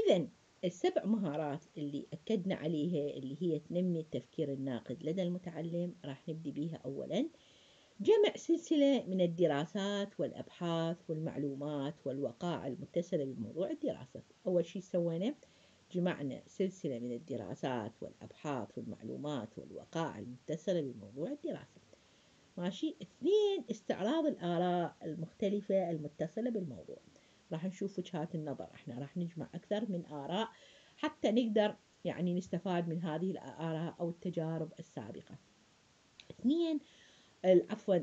إذن ال7 مهارات اللي أكدنا عليها اللي هي تنمي التفكير الناقد لدى المتعلم، راح نبدي بيها. أولاً جمع سلسلة من الدراسات والأبحاث والمعلومات والوقائع المتصلة بموضوع الدراسة. أول شيء سوينا جمعنا سلسلة من الدراسات والأبحاث والمعلومات والوقائع المتصلة بموضوع الدراسة. ماشي. 2 استعراض الآراء المختلفة المتصلة بالموضوع. راح نشوف وجهات النظر، احنا راح نجمع أكثر من آراء حتى نقدر يعني نستفاد من هذه الآراء أو التجارب السابقة. 2 عفوا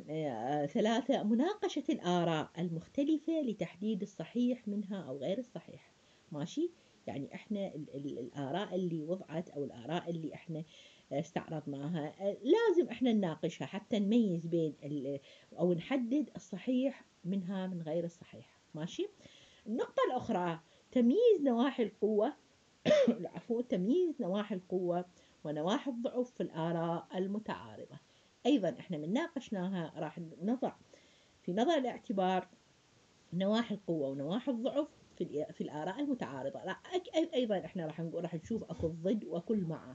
3 مناقشة الآراء المختلفة لتحديد الصحيح منها أو غير الصحيح. ماشي. يعني احنا الآراء اللي وضعت أو الآراء اللي احنا استعرضناها لازم احنا نناقشها حتى نميز بين أو نحدد الصحيح منها من غير الصحيح. ماشي. النقطة الأخرى تمييز نواحي القوة عفوا تمييز نواحي القوة ونواحي الضعف في الآراء المتعارضة. أيضا احنا من ناقشناها راح نضع في نظر الاعتبار نواحي القوة ونواحي الضعف في الآراء المتعارضة. أيضا احنا راح نشوف أكو الضد وأكو المع.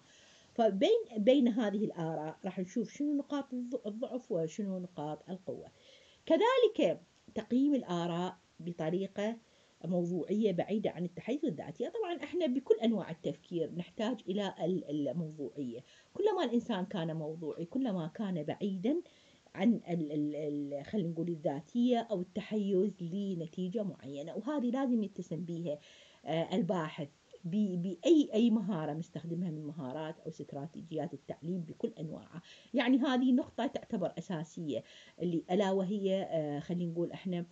فبين هذه الآراء راح نشوف شنو نقاط الضعف وشنو نقاط القوة. كذلك تقييم الآراء بطريقة موضوعية بعيدة عن التحيز الذاتي. طبعا احنا بكل أنواع التفكير نحتاج إلى الموضوعية. كلما الإنسان كان موضوعي كلما كان بعيدا عن خلينا نقول الذاتية أو التحيز لنتيجة معينة، وهذه لازم يتسم بها الباحث بأي مهارة مستخدمها من مهارات أو استراتيجيات التعليم بكل أنواعها. يعني هذه نقطة تعتبر أساسية اللي ألا وهي خلينا نقول إحنا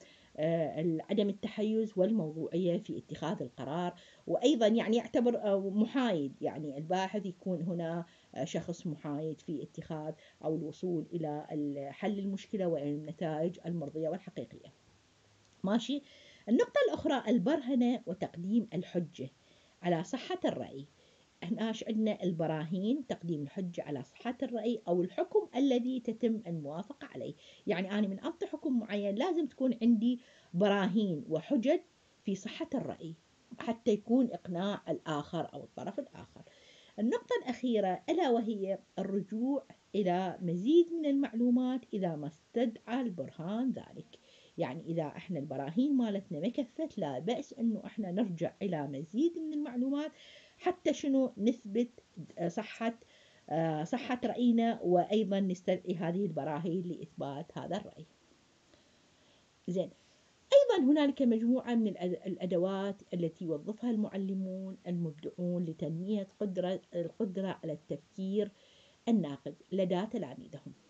عدم التحيز والموضوعية في اتخاذ القرار. وأيضا يعني يعتبر محايد، يعني الباحث يكون هنا شخص محايد في اتخاذ أو الوصول إلى حل المشكلة والنتائج المرضية والحقيقية. ماشي. النقطة الأخرى البرهنة وتقديم الحجة على صحة الرأي. احنا عندنا البراهين، تقديم الحجة على صحة الرأي أو الحكم الذي تتم الموافقة عليه. يعني أنا من أعطي حكم معين لازم تكون عندي براهين وحجج في صحة الرأي حتى يكون إقناع الآخر أو الطرف الآخر. النقطة الأخيرة ألا وهي الرجوع إلى مزيد من المعلومات إذا ما استدعى البرهان ذلك. يعني إذا إحنا البراهين مالتنا ما كفت لا بأس إنه إحنا نرجع إلى مزيد من المعلومات حتى شنو نثبت صحة رأينا، وأيضا نستدعي هذه البراهين لإثبات هذا الرأي. زين. أيضا هنالك مجموعة من الأدوات التي يوظفها المعلمون المبدعون لتنمية القدرة على التفكير الناقد لدى تلاميذهم.